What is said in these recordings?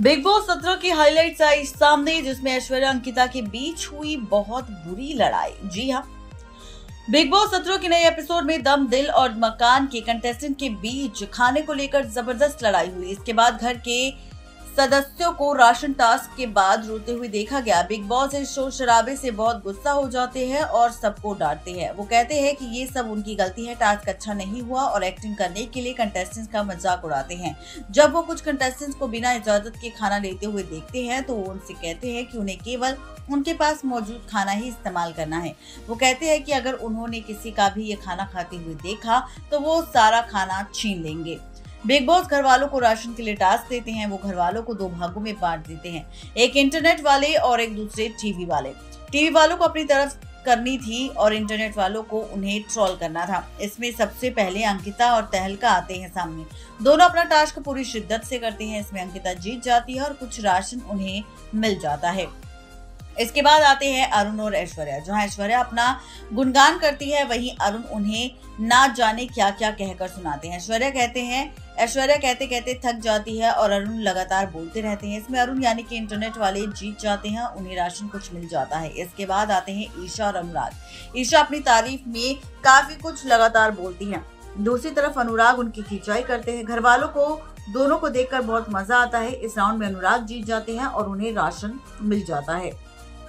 Big boss 17 की highlights आई सामने, जिसमें ऐश्वर्या अंकिता के बीच हुई बहुत बुरी लड़ाई। जी हाँ, बिग बॉस 17 के नए एपिसोड में दम, दिल और मकान के कंटेस्टेंट के बीच खाने को लेकर जबरदस्त लड़ाई हुई। इसके बाद घर के सदस्यों को राशन टास्क के बाद रोते हुए देखा गया। बिग बॉस इस शोर शराबे से बहुत गुस्सा हो जाते हैं और सबको डांटते हैं। वो कहते हैं कि ये सब उनकी गलती है, टास्क अच्छा नहीं हुआ और एक्टिंग करने के लिए कंटेस्टेंट्स का मजाक उड़ाते हैं। जब वो कुछ कंटेस्टेंट्स को बिना इजाजत के खाना लेते हुए देखते हैं तो वो उनसे कहते हैं कि उन्हें केवल उनके पास मौजूद खाना ही इस्तेमाल करना है। वो कहते हैं कि अगर उन्होंने किसी का भी ये खाना खाते हुए देखा तो वो सारा खाना छीन लेंगे। बिग बॉस घर वालों को राशन के लिए टास्क देते हैं। वो घर वालों को दो भागों में बांट देते हैं, एक इंटरनेट वाले और एक दूसरे टीवी वाले। टीवी वालों को अपनी तरफ करनी थी और इंटरनेट वालों को उन्हें ट्रोल करना था। इसमें सबसे पहले अंकिता और तहलका आते हैं सामने। दोनों अपना टास्क पूरी शिद्दत से करते हैं। इसमें अंकिता जीत जाती है और कुछ राशन उन्हें मिल जाता है। इसके बाद आते हैं अरुण और ऐश्वर्या। जहां ऐश्वर्या अपना गुणगान करती है, वहीं अरुण उन्हें ना जाने क्या क्या कहकर सुनाते हैं। ऐश्वर्या कहते कहते थक जाती है और अरुण लगातार बोलते रहते हैं। इसमें अरुण यानी कि इंटरनेट वाले जीत जाते हैं, उन्हें राशन कुछ मिल जाता है। इसके बाद आते हैं ईशा और अनुराग। ईशा अपनी तारीफ में काफी कुछ लगातार बोलती है, दूसरी तरफ अनुराग उनकी खिंचाई करते हैं। घर वालों को दोनों को देखकर बहुत मजा आता है। इस राउंड में अनुराग जीत जाते हैं और उन्हें राशन मिल जाता है।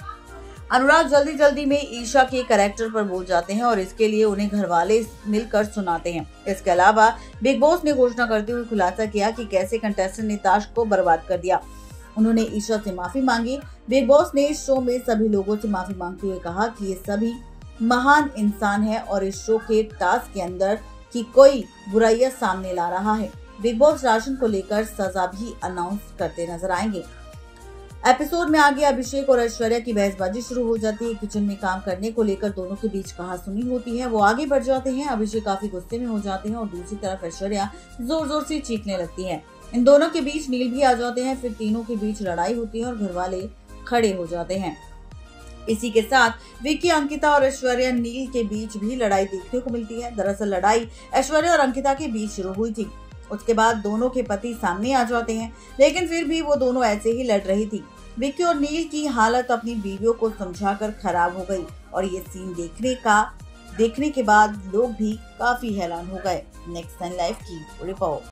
अनुराग जल्दी जल्दी में ईशा के कैरेक्टर पर बोल जाते हैं और इसके लिए उन्हें घरवाले मिलकर सुनाते हैं। इसके अलावा बिग बॉस ने घोषणा करते हुए खुलासा किया कि कैसे कंटेस्टेंट ने टास्क को बर्बाद कर दिया। उन्होंने ईशा से माफी मांगी। बिग बॉस ने इस शो में सभी लोगों से माफी मांगते हुए कहा कि ये सभी महान इंसान है और इस शो के टास्क के अंदर की कोई बुराइयां सामने ला रहा है। बिग बॉस राशन को लेकर सजा भी अनाउंस करते नजर आएंगे। एपिसोड में आगे अभिषेक और ऐश्वर्या की बहसबाजी शुरू हो जाती है। किचन में काम करने को लेकर दोनों के बीच कहासुनी होती है। वो आगे बढ़ जाते हैं। अभिषेक काफी गुस्से में हो जाते हैं और दूसरी तरफ ऐश्वर्या जोर जोर से चीखने लगती है। इन दोनों के बीच नील भी आ जाते हैं। फिर तीनों के बीच लड़ाई होती है और घर वाले खड़े हो जाते हैं। इसी के साथ विक्की, अंकिता और ऐश्वर्या नील के बीच भी लड़ाई देखने को मिलती है। दरअसल लड़ाई ऐश्वर्या और अंकिता के बीच शुरू हुई थी। उसके बाद दोनों के पति सामने आ जाते हैं, लेकिन फिर भी वो दोनों ऐसे ही लड़ रही थी। विक्की और नील की हालत अपनी बीवियों को समझाकर खराब हो गई और ये सीन देखने के बाद लोग भी काफी हैरान हो गए। नेक्स्ट 10 लाइव की रिपोर्ट।